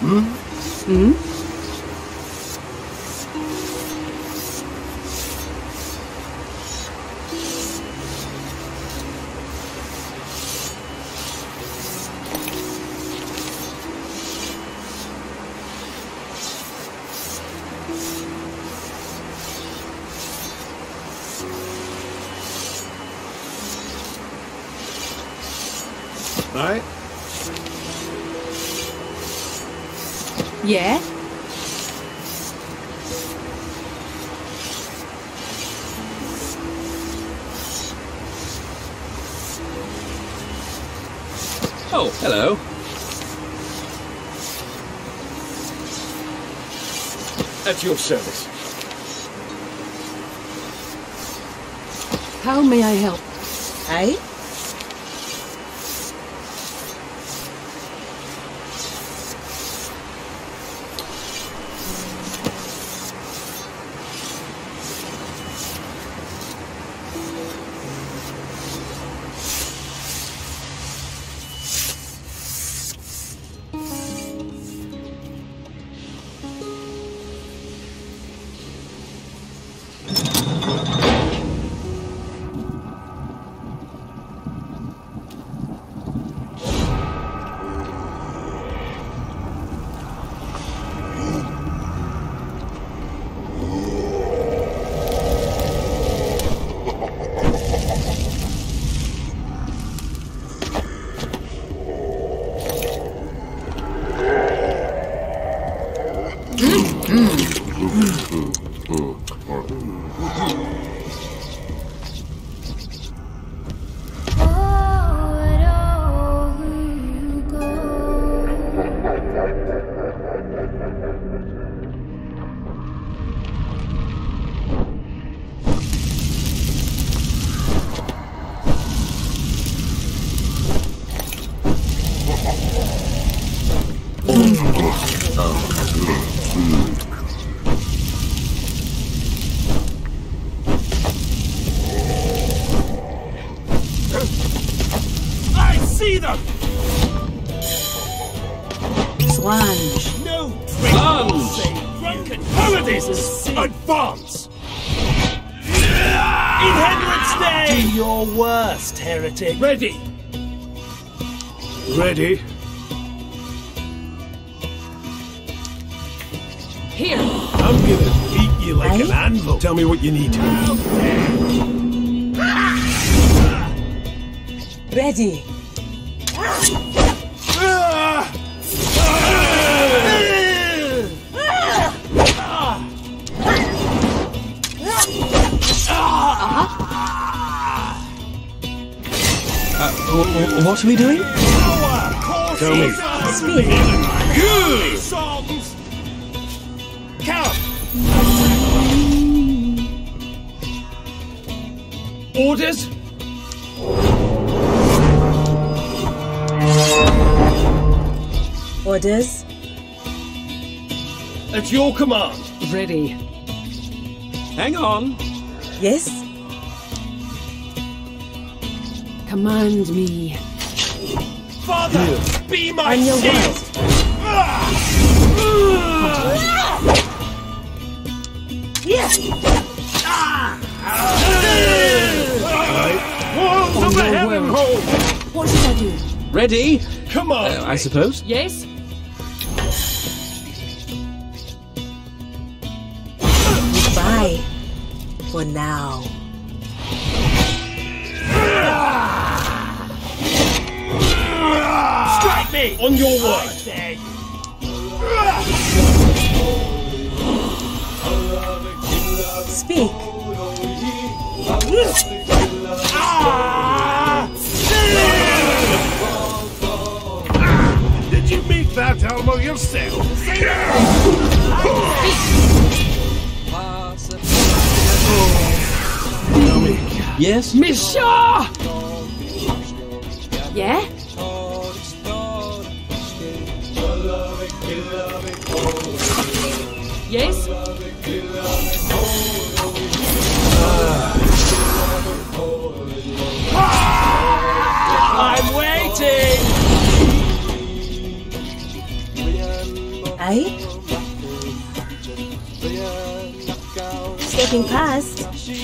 Right? Yeah? Oh, hello. At your service. How may I help? Eh? I see them! Plunge. No drink! Drunken cowardice! Advance! In Henrik's name! Do your worst, heretic. Ready! Ready? Here. I'm gonna beat you like an anvil. Tell me what you need. Ready. What are we doing? Tell me. Speak. Good! Songs! Count! Orders? Orders. At your command. Ready. Hang on. Yes. Command me. Father, be my On your shield! Yes. Walls of the your heaven word. hold! What should I do? Ready? Come on! I suppose. Yes? Goodbye. For now. Strike me! On your word! Speak. Did you make that, Elmo, yourself? Tell me. Yes? Misha! Yeah? Yes? I'm waiting! Goodbye. Stepping past.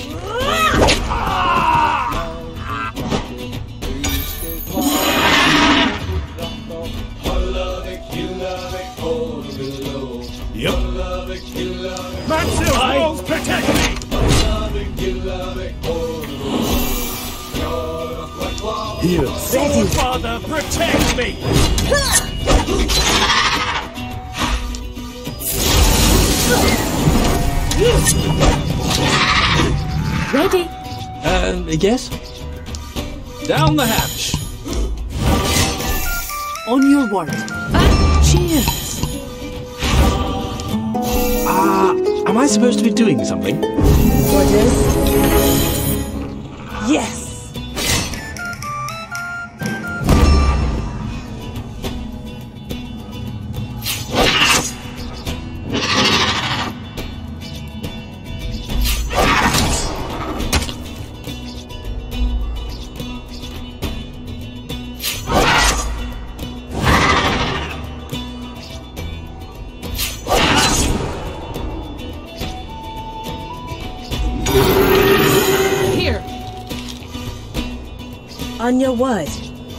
Yep. Max's walls protect me! Here. Ready. Father, protect me! Ready? Yes? Down the hatch. On your word. Cheers. Am I supposed to be doing something? Orders. Yes. Here. On your word.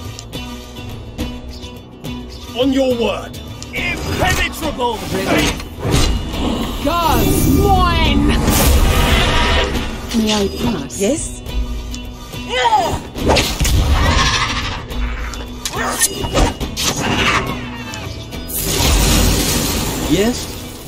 On your word. Impenetrable faith! God's mine. May I pass? Yes. Yes?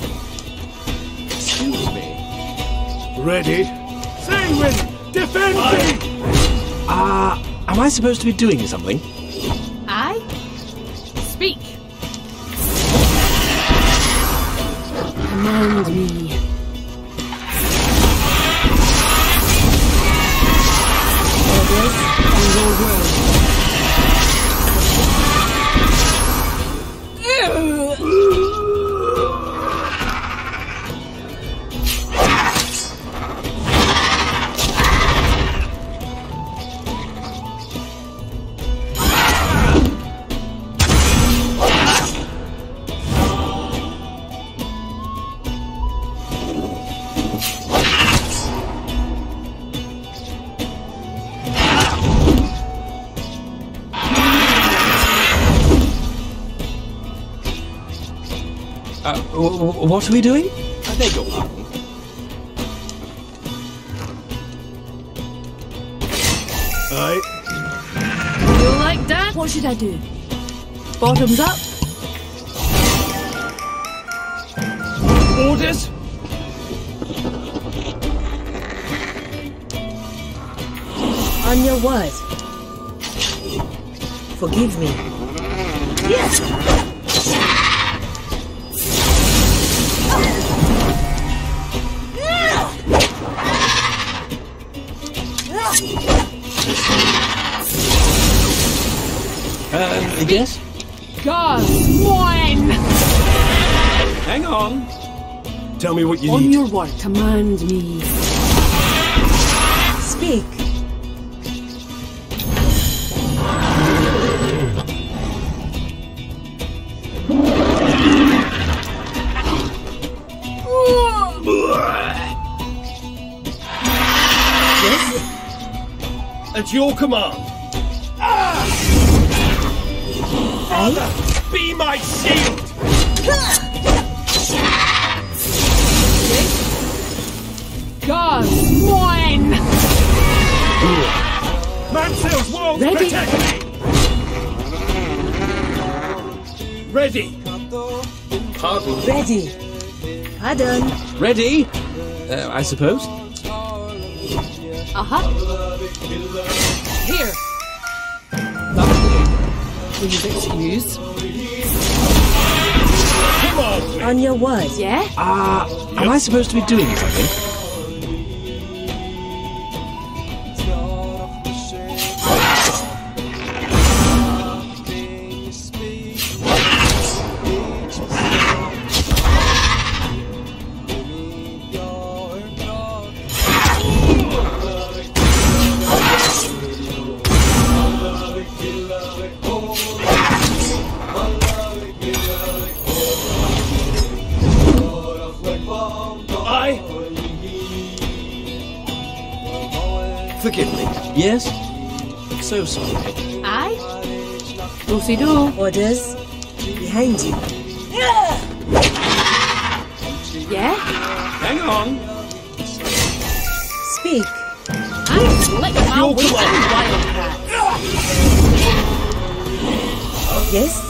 Excuse me. Ready? Say ready! Defend me! Am I supposed to be doing something? I? Speak. Command me. Orders and your word. What are we doing? I beg your pardon. Aye. You like that? What should I do? Bottoms up? Orders? On your word. Forgive me. Yes. Yes? God's mine. Hang on. Tell me what you On need. your word. Command me. Speak. At your command. Father, be my shield! God's mine. Mansell's walls Ready? protect me! Ready! Pardon. Ready. Pardon. Ready? I suppose. Here. Please excuse. Come on! On your word. Yeah? Am I supposed to be doing something? Forgive me. Yes? So sorry. Aye? Do-si-do. Orders. Behind you. Yeah? Hang on. Speak. I slick my Your way command. and wildcat. Yes?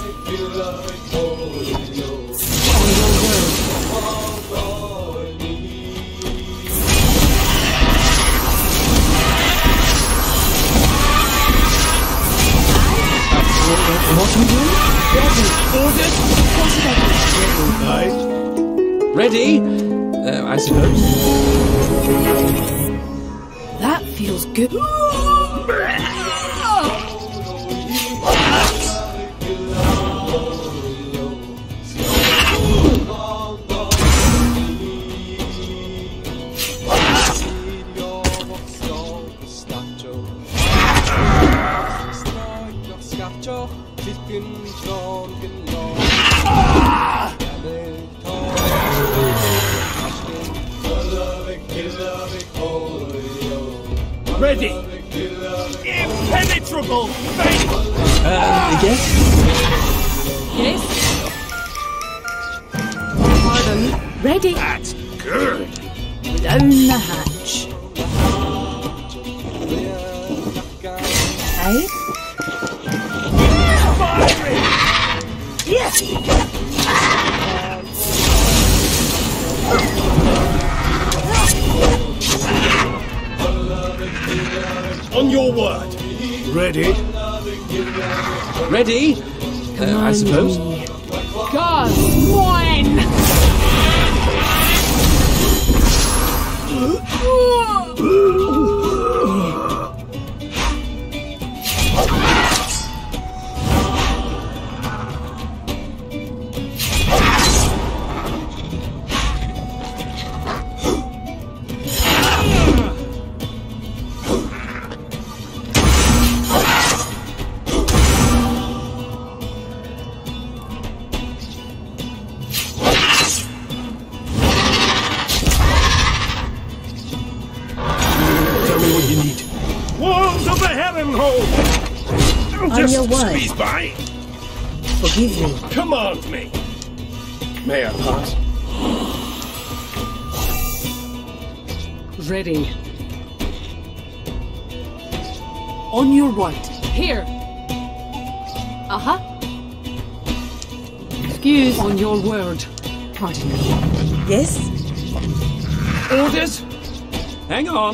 What are we doing? Aye. Ready? I suppose. That feels good. Ready. Impenetrable fate. Yes? Yes? Pardon. Ready? That's good. Down the hatch. Aye? Firing. Yes! On your word. Ready. Ready? I suppose. God, one! Tell me what you need. Walls of the heaven hole. On Just your word. squeeze by. Forgive me. Command me. May I pass? Ready. On your word. Here. Uh-huh. Excuse. On your word. Pardon me. Yes? Orders. Hang on.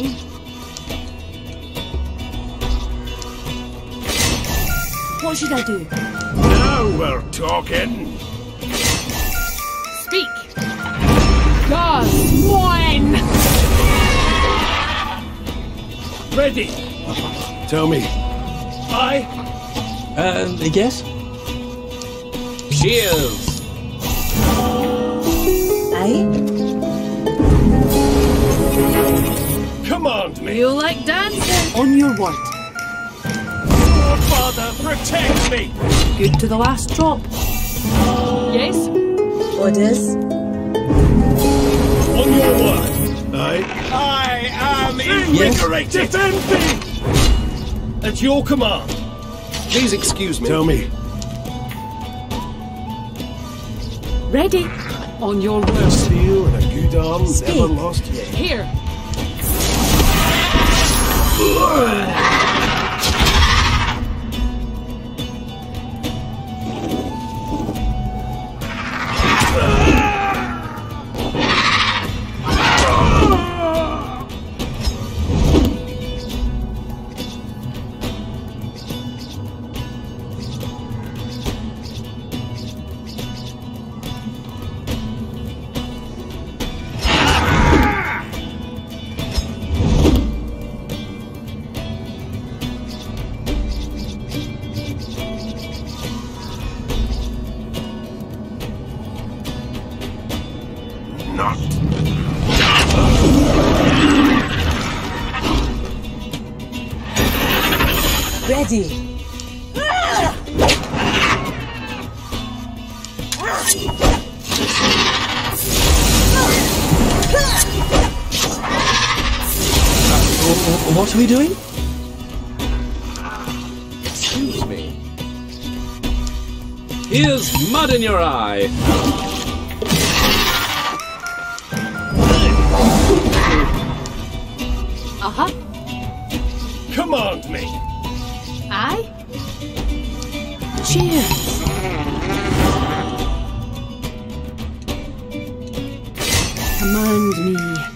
What should I do? Now we're talking. Speak. God, one! Ready. Tell me. Aye. Yes? Shields. Aye? Command me. You like dancing? On your word. Oh, Father, protect me. Good to the last drop. Yes? Orders. On your word. Aye. I am invigorated. Defend me. At your command. Please excuse me. Tell me. Ready? On your word. Steel and a good arm Speak. never lost yet. Here. Not. Ready. What are we doing? Excuse me. Here's mud in your eye. Uh-huh. Command me. Aye. Cheers. Command me.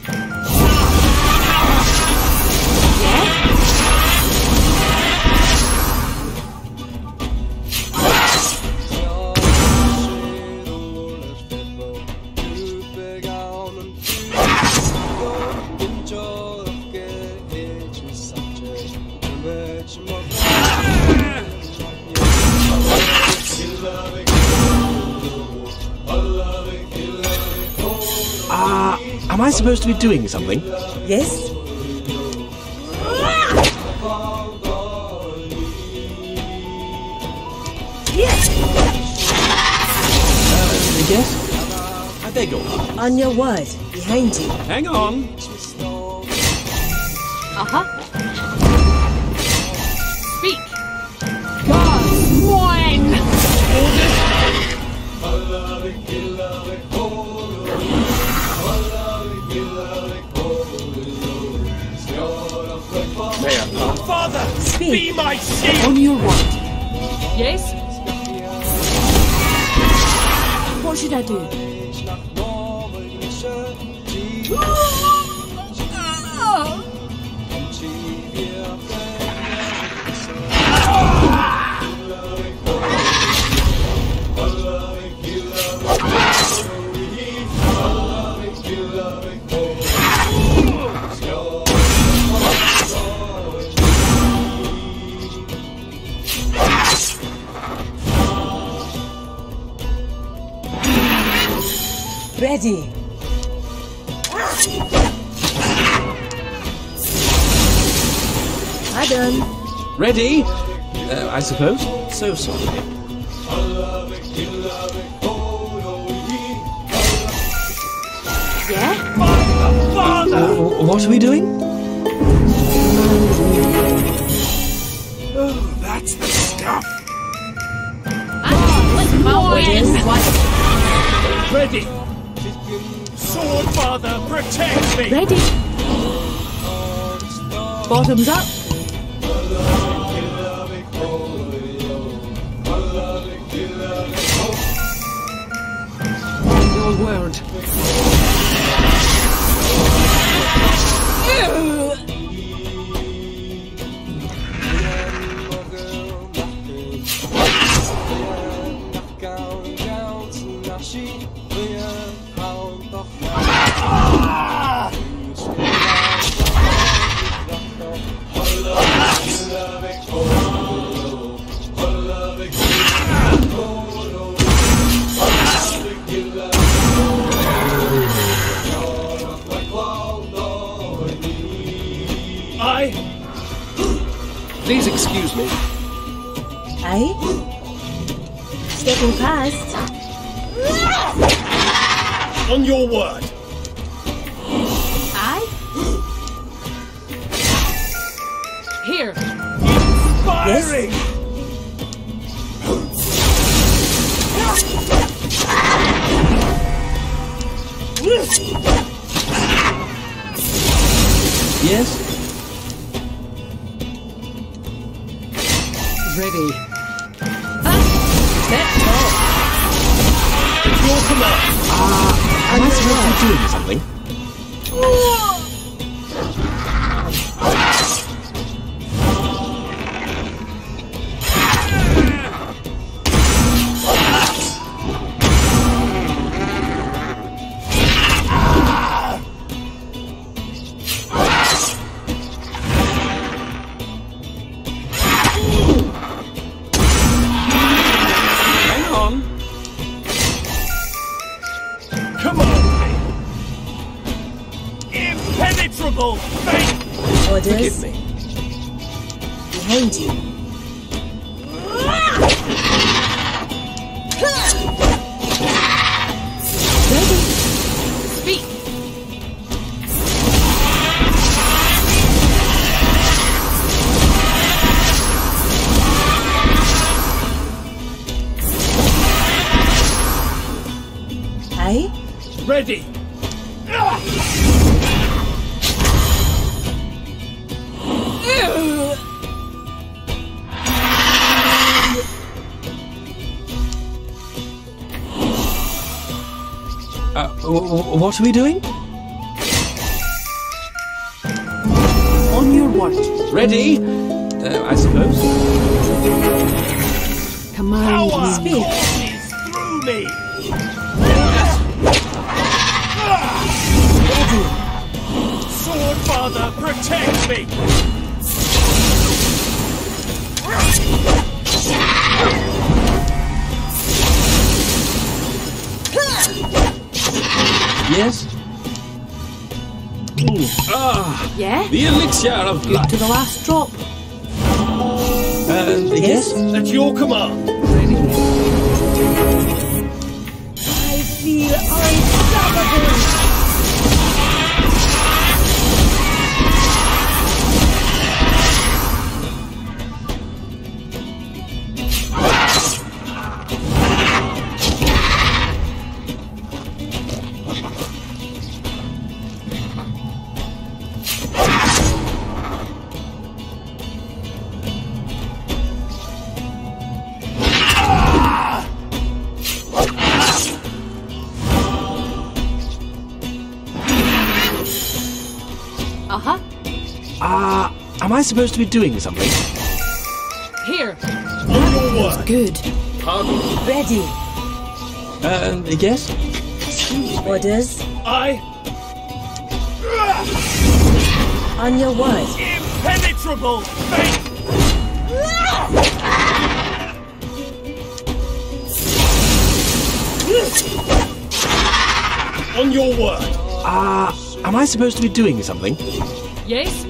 Am I supposed to be doing something? Yes? Yes? I beg your pardon. On your word. Behind you. Hang on. Uh-huh. Speak. God's mine. Father, Speak. be my shield. On your word. Yes? What should I do? Ready. Pardon. Ready? I suppose. So sorry. Yeah? Father! What are we doing? Oh, that's the stuff. Ready. Sword, Father, protect me. Ready. Bottoms up. Your word. Please excuse me. Aye? Stepping past. On your word. Aye? Here. Firing! Yes? Ready. Let's go. It's your command. Am I supposed to be doing something? Impenetrable fate! Orders. Forgive me. Behind you. Ready. Speak. Ready! What are we doing? On your word. Ready? I suppose. Command Power me. courses through me! Sword Father, protect me! Yes? Yeah? The elixir of Good life. to the last drop. Yes? At your command! I feel unstoppable. Am I supposed to be doing something? Here. On your word! Good. Pardon. Ready. Yes? Orders. On your word. Impenetrable faith! On your word! Am I supposed to be doing something? Yes?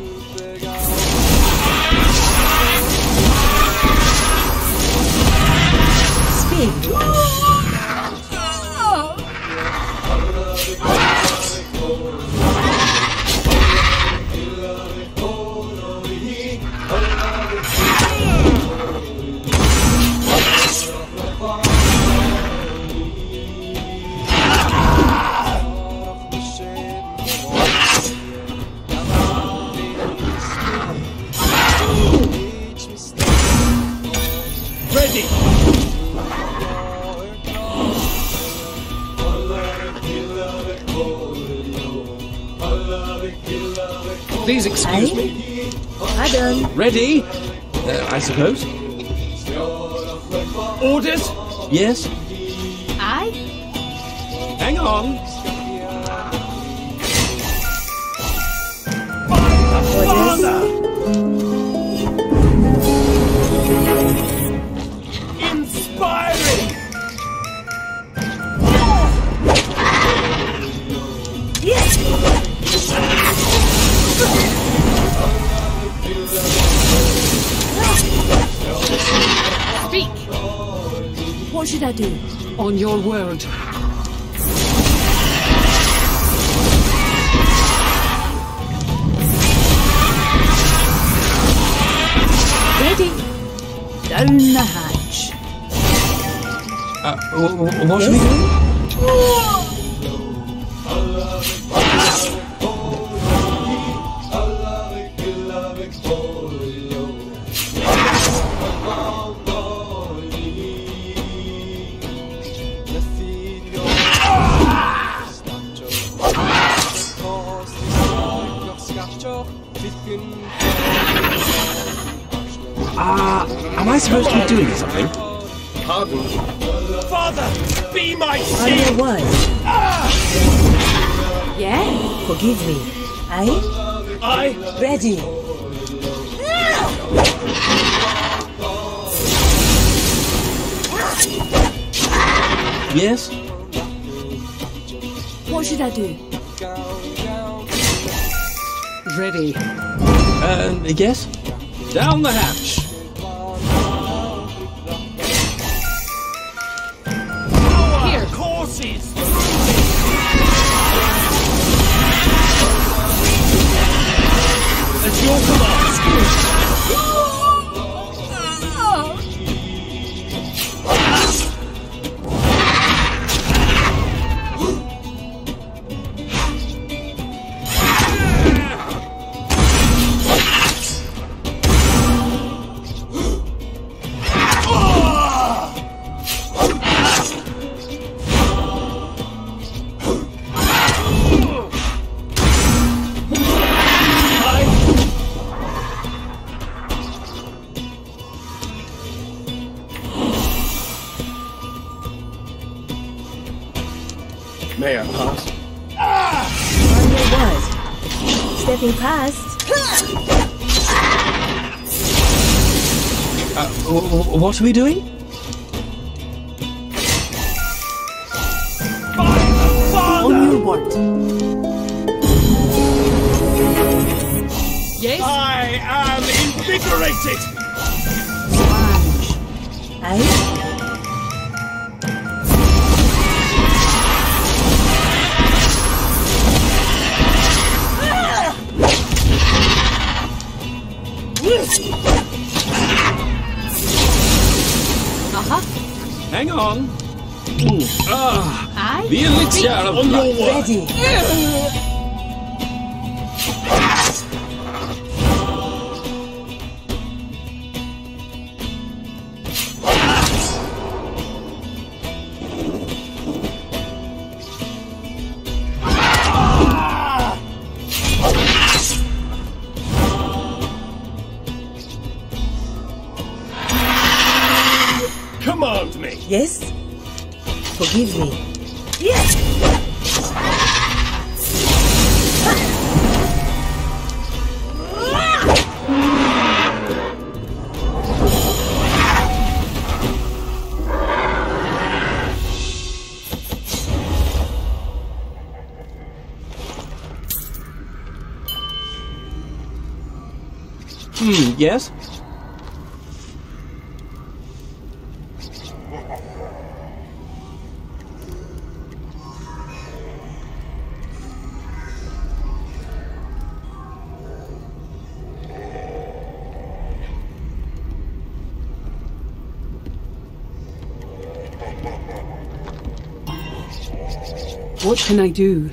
Speak. Ready! Please excuse me. Pardon. Ready? I suppose. Orders? Yes? Aye? Hang on. Father! Inspiring! Speak. What should I do? On your word. Ready. Down the hatch. What should we do? Am I supposed to be doing something? Pardon. Father, be my On your shield! word. Yeah? Forgive me. Aye? Ready. Yes? What should I do? Ready. Yes? Down the hatch. Here. Courses! At your command! May I pass? On your word. Stepping past. What are we doing? On your word. Yes? I am invigorated! Aye. Hang on. Aye? The elixir of On your life. word! Ready. Command me! Yes? Forgive me. Yes! Yes? What can I do?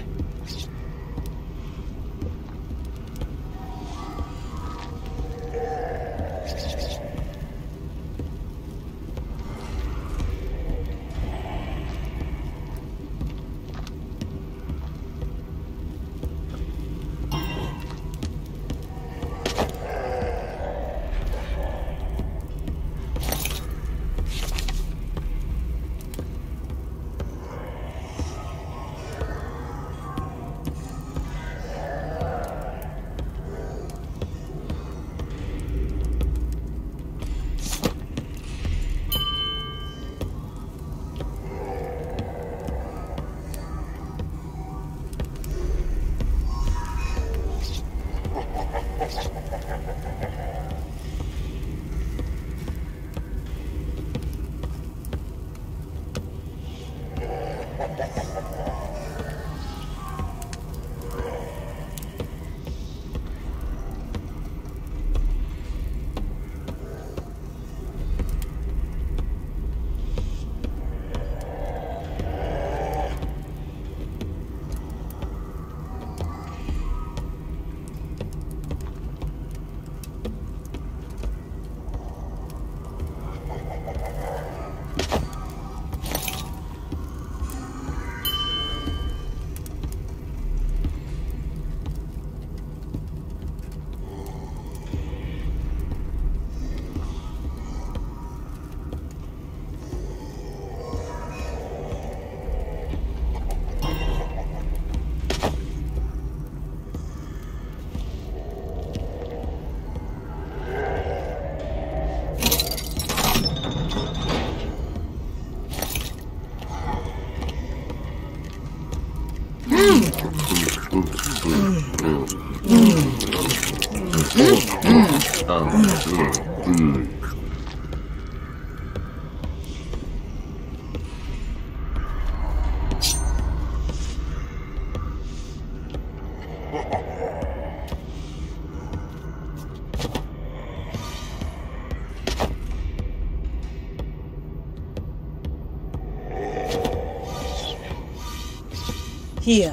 Here.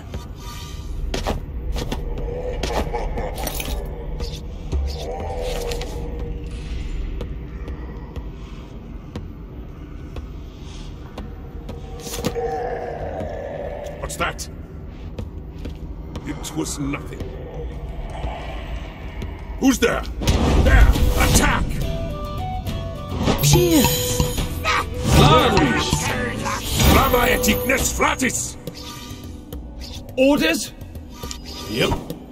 What's that? It was nothing. Who's there? There! Attack! Cheers! Lunge! Flama et ignes fratis! Orders? Yep.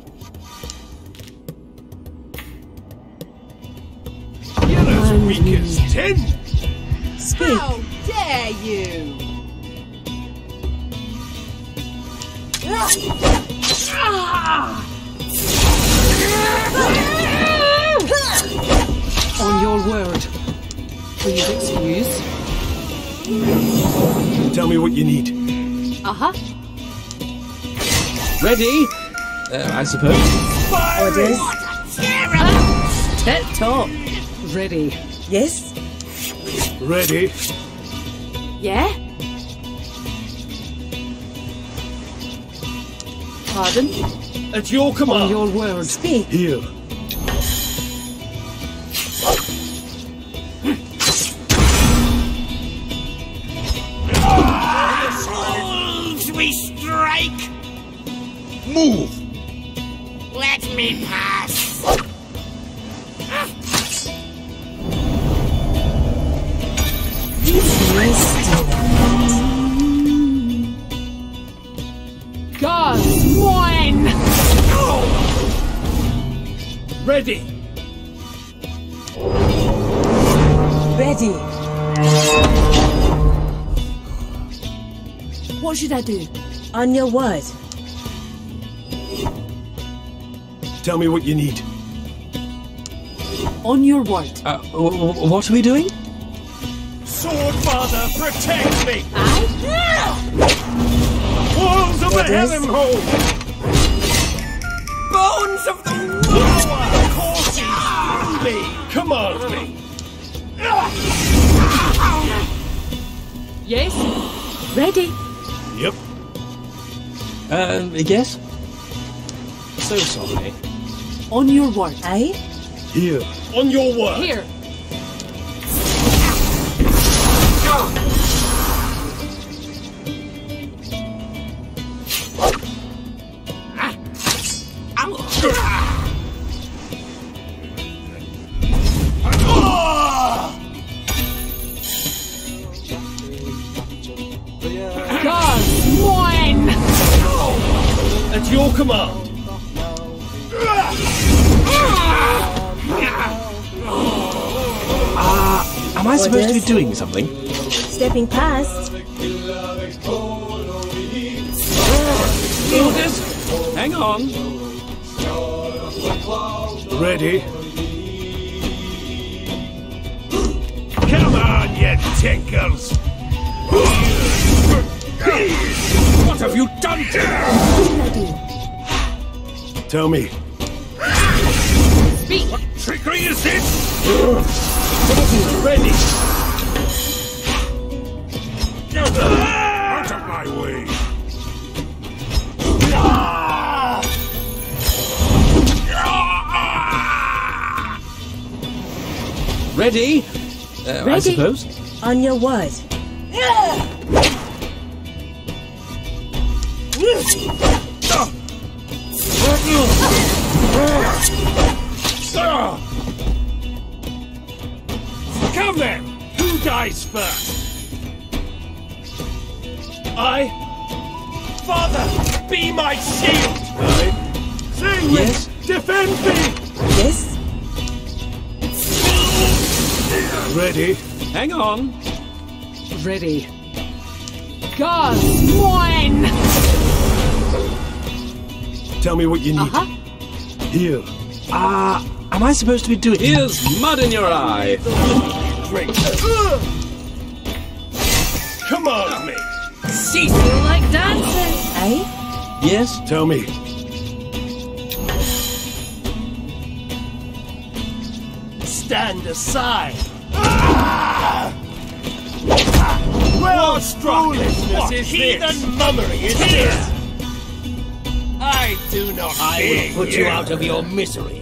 You're as weak as tin. Speak. How dare you! On your word. Please excuse. Tell me what you need. Uh-huh. Ready? I suppose. Orders. Tip top. Ready. Yes. Ready? Yeah? Pardon? At your On command. your word. Speak. Here. We strike! Move! Let me pass! God's mine! Ready! Ready. What should I do? On your word. Tell me what you need. On your word. What are we doing? Sword Father, protect me! Aye? Walls of the Orders? heaven hold! Bones of the Power courses through me! Command me! Yes? Ready? Yep. Yes? So sorry. On your word. Aye. Here. On your word. Here. God's mine! At your command. Am I supposed to be doing something? Stepping past. Orders? Hang on. Ready? Come on, you tinkers! What have you done to her? Tell me. Speak. What trickery is this? Ready? Out of my way! Ready? I Ready? suppose. On your word. Come then! Who dies first? I? Father, be my shield! Sing Yes? Defend me! Yes. Ready? Hang on. Ready. God's mine! Tell me what you need. Uh-huh. Here. Am I supposed to be doing... Here's mud in your eye. Drink. Command me. You like dancing? Aye. Yes? Tell me. Stand aside. Well, foolishness is heathen mummery is this? I do not I will put you out of your misery.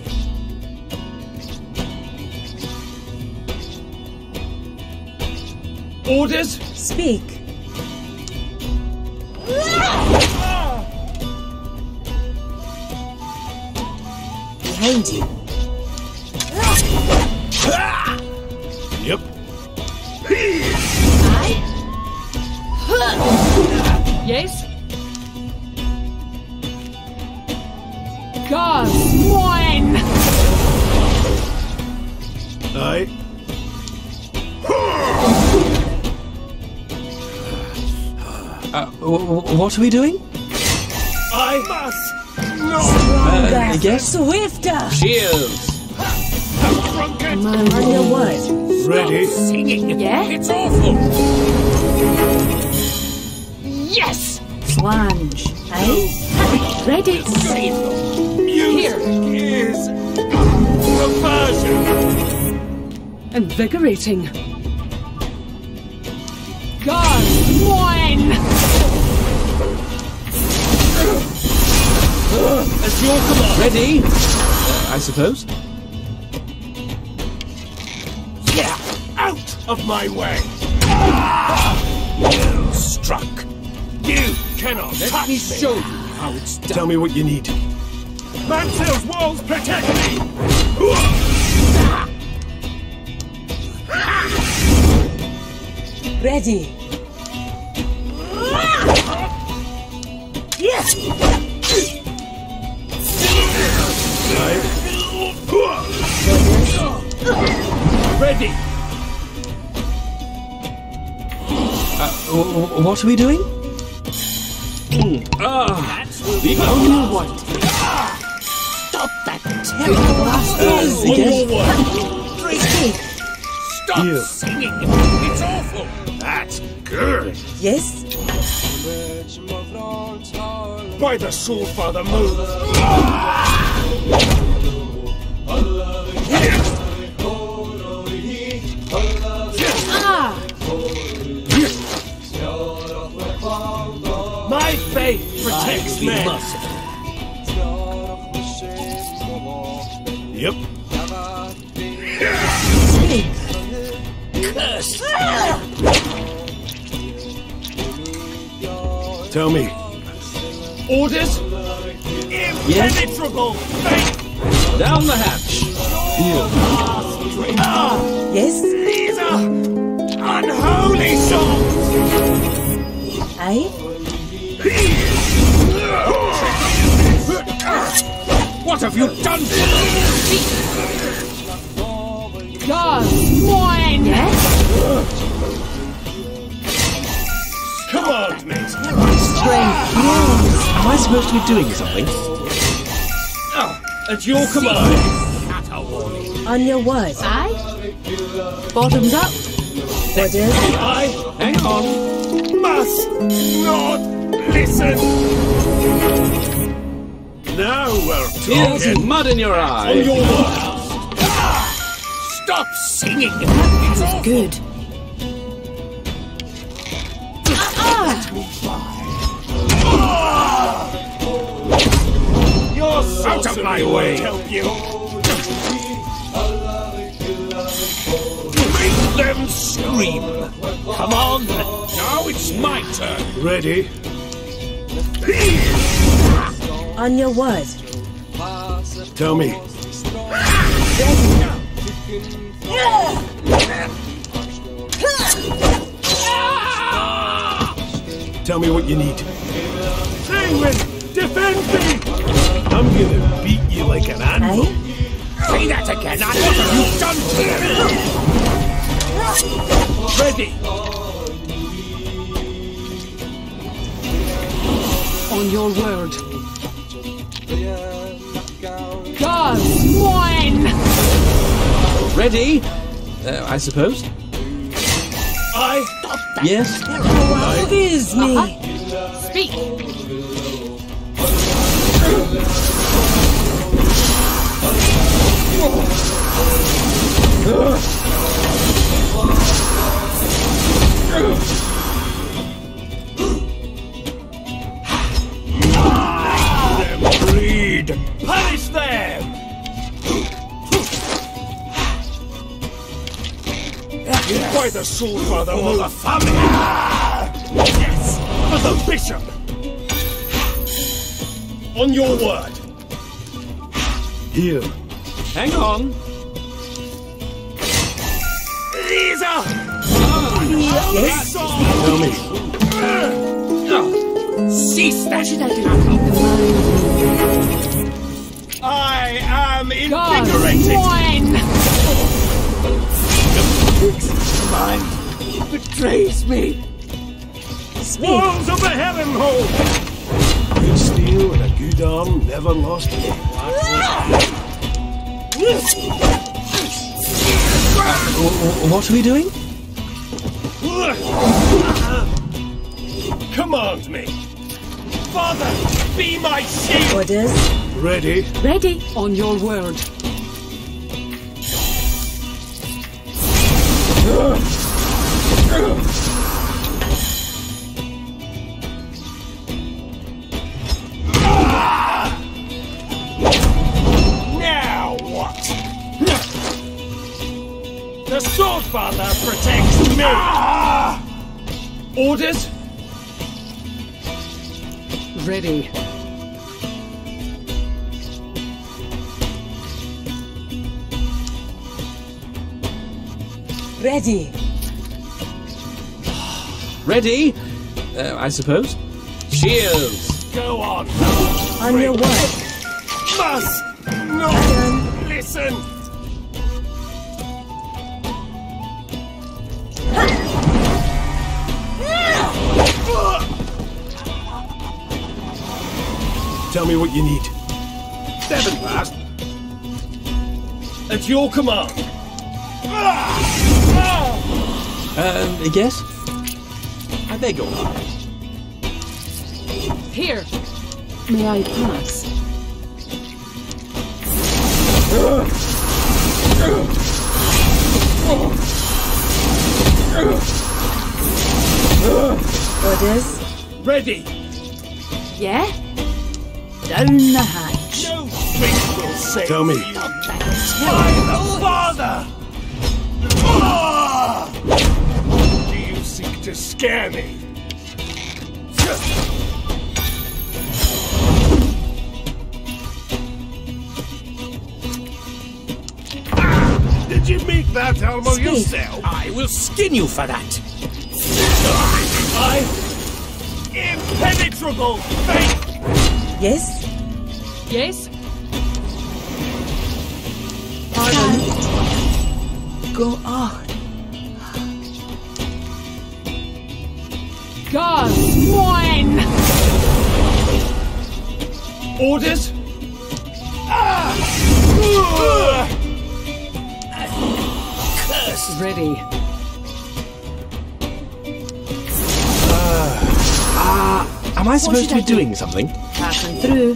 Orders? Speak. Behind you. Yep. Yes? God's mine! Aye. What are we doing? I must not. Yes? Swifter! Shields. Drunken. On your word. Ready? Singing. Yeah? It's awful. Yes! Flange. Eh? Ready? Music is perversion. Invigorating. God's mine! As your command. Ready? I suppose. Yeah, out of my way. You struck. You cannot touch me. Show you how it's done. Tell me what you need. Mansell's walls protect me. Ready. Yes! Ready. What are we doing? The On your what? Stop that terrible. On your word. Stop You. singing. It's awful. That's good. Yes? By the sword, father, move. Ah! My faith protects men. Yep. Curse. Tell me. Orders? Impenetrable faith. Down the hatch. Yes? These are unholy songs. Eh? What have you done to me? God's mine! Yes? Command me. Strength. Am I supposed to be doing something? At your command. On your word. Aye? Bottoms up. Orders. I Hang on. must not listen. Now we're Here's talking. mud in your On eye. your word. Stop singing. It's awful. Good. Your Out of my sorcery way. won't help you. Make them scream. Come on. Now it's my turn. Ready? On your word. Tell me. Tell me what you need. Penguin, defend me! I'm gonna beat you like an anvil. Eh? Say that again. What have you done to them? Ready? On your word. God's mine! Ready? I suppose. I Yes? Excuse me. Speak! bleed. Punish them! By the sword, father, for the family! Yes, for the bishop! On your word! Here. Hang on. These are Yes? Tell me. Cease that. What should I do? I am God, invigorated. wine! Mind betrays me. Walls of the heaven hold. Good steel and a good arm never lost me. What are we doing? Command me. Father, be my shield. Orders? Ready? Ready. On your word. Now what? The Sword Father protects me. Orders? Ready. Ready. Ready? I suppose. Shields. Go on. On your word. Must not listen. Tell me what you need. 7 past. At your command. Yes? I beg your pardon. Here. May I pass? Orders? Ready. Yeah? Down the hatch. No strength will save. Tell me. By the Father! Do you seek to scare me? Did you meet that Elmo Speak. yourself? I will skin you for that. I impenetrable faith. Yes? Yes? Go on. God, wine! Orders? Curse! Ready. Am I supposed to be doing something? Passing through.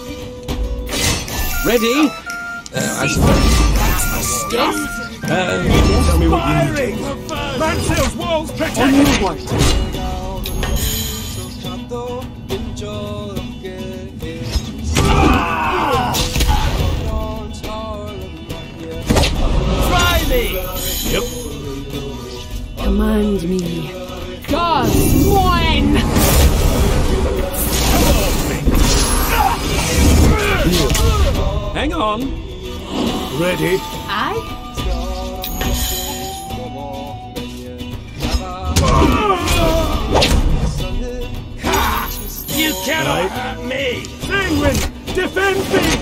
Ready? I suppose. Yes? Tell me what you need. Mansell's walls protect On me! your word. Try me! Yep. Command me. God, wine! Hang on. Ready? Aye? You cannot hurt me! Sanguine! Defend me!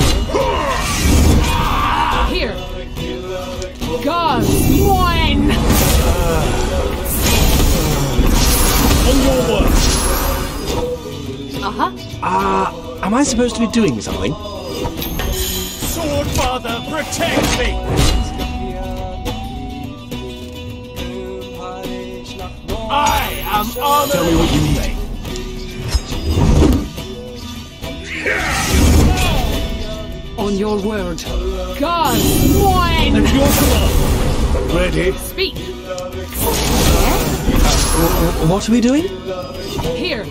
Here. God, wine! On your word! Uh-huh. Am I supposed to be doing something? Sword Father, protect me! I am honored! Tell me what you need. On your word. God, wine! At your command. Ready? Speak. What are we doing? Here.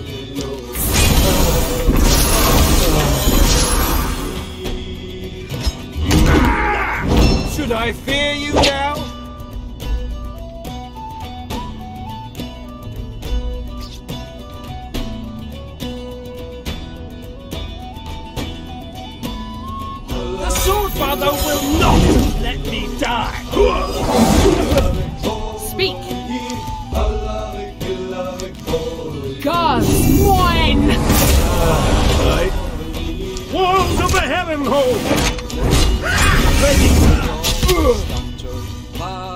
Should I fear you now? The Sword Father will not let me die! Speak. God, wine! Walls of the heaven hold!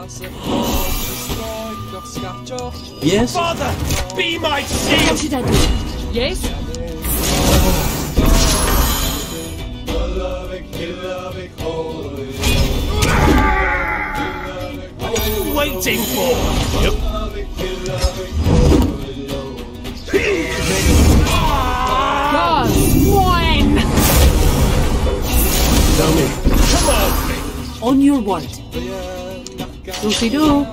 Yes? Father, be my shield! What should I do? Yes? What are you waiting for? God, wine! Tell me. Come on! On your word. Doofy-doo.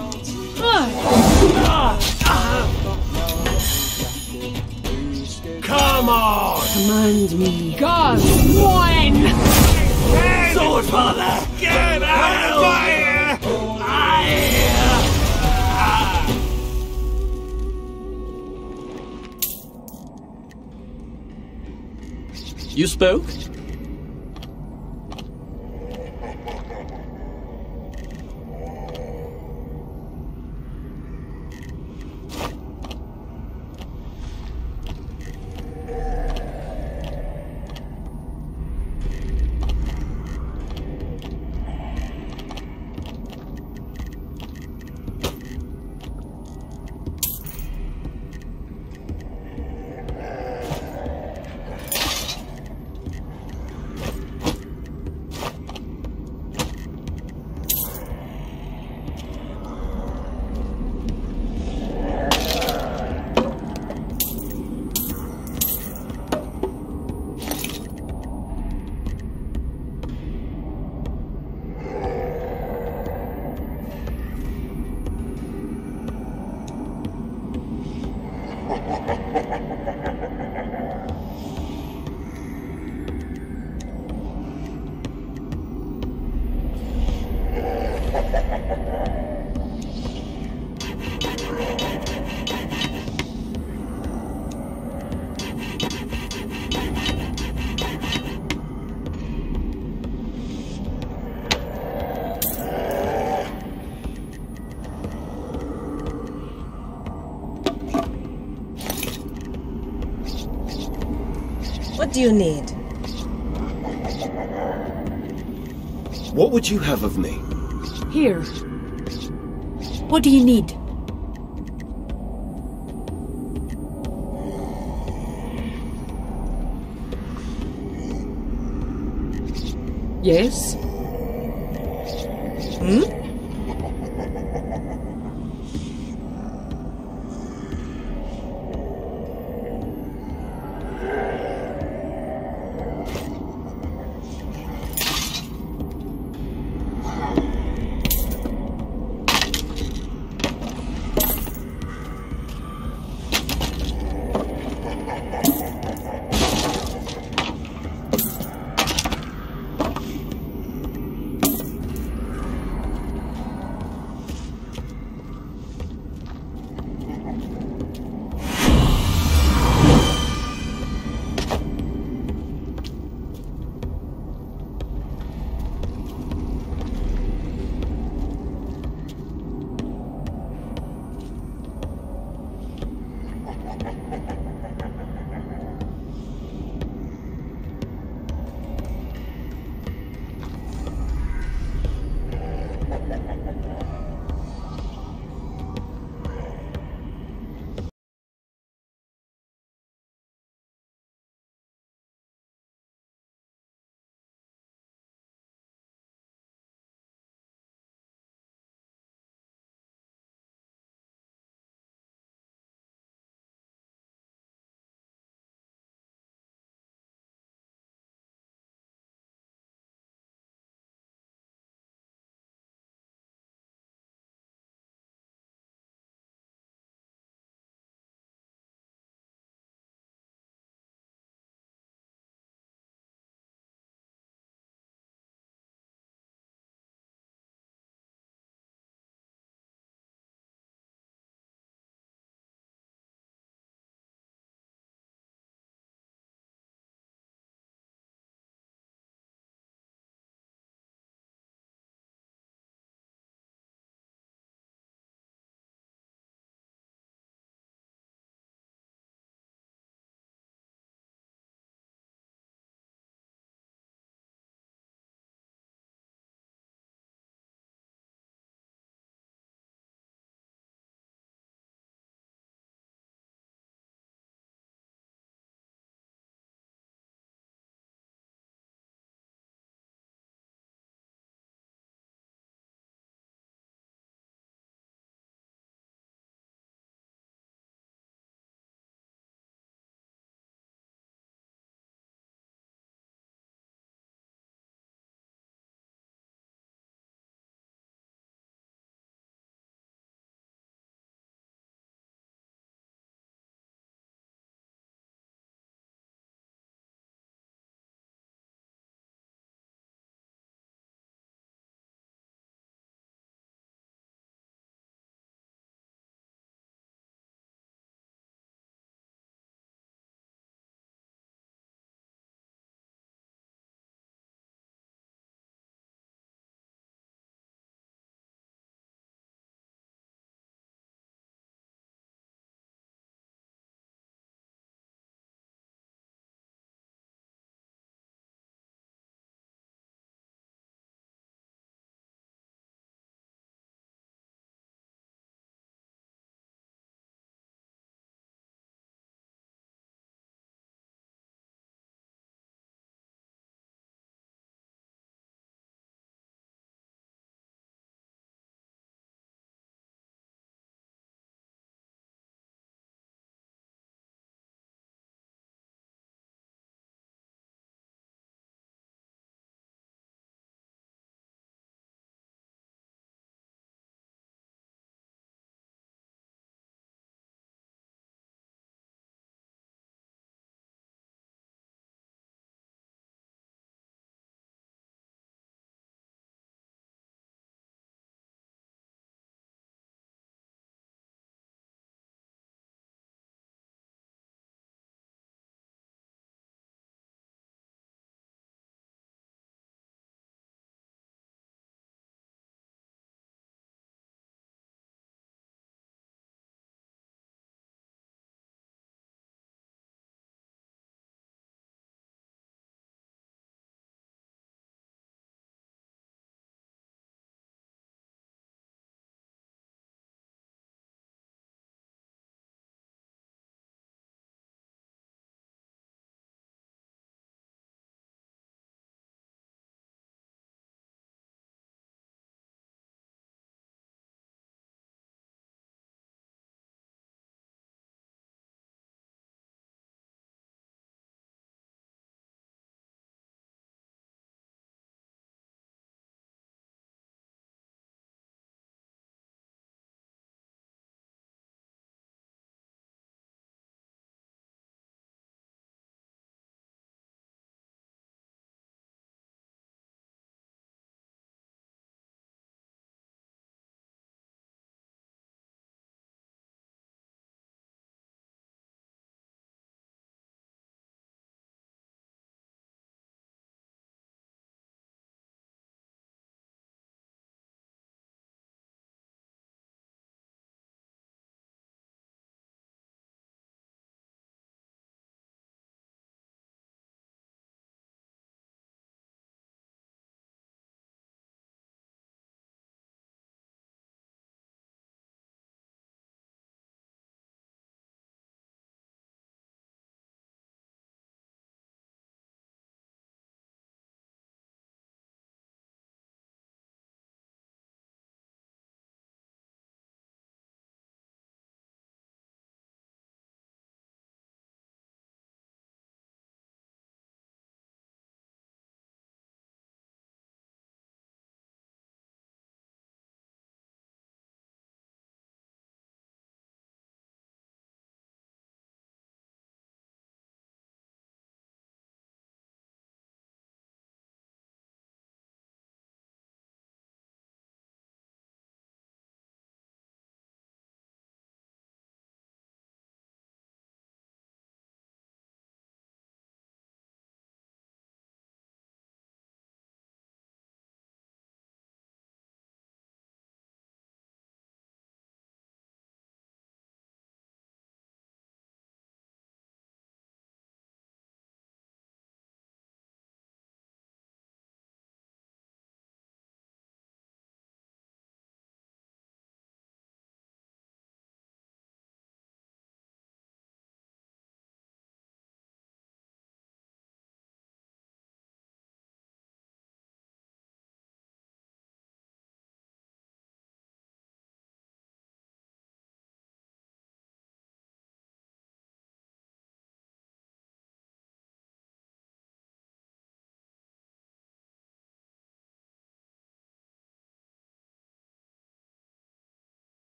Come on! Command me. God, wine! Sword Father! Get out of here! You spoke? What do you need? What would you have of me? Here. What do you need? Yes?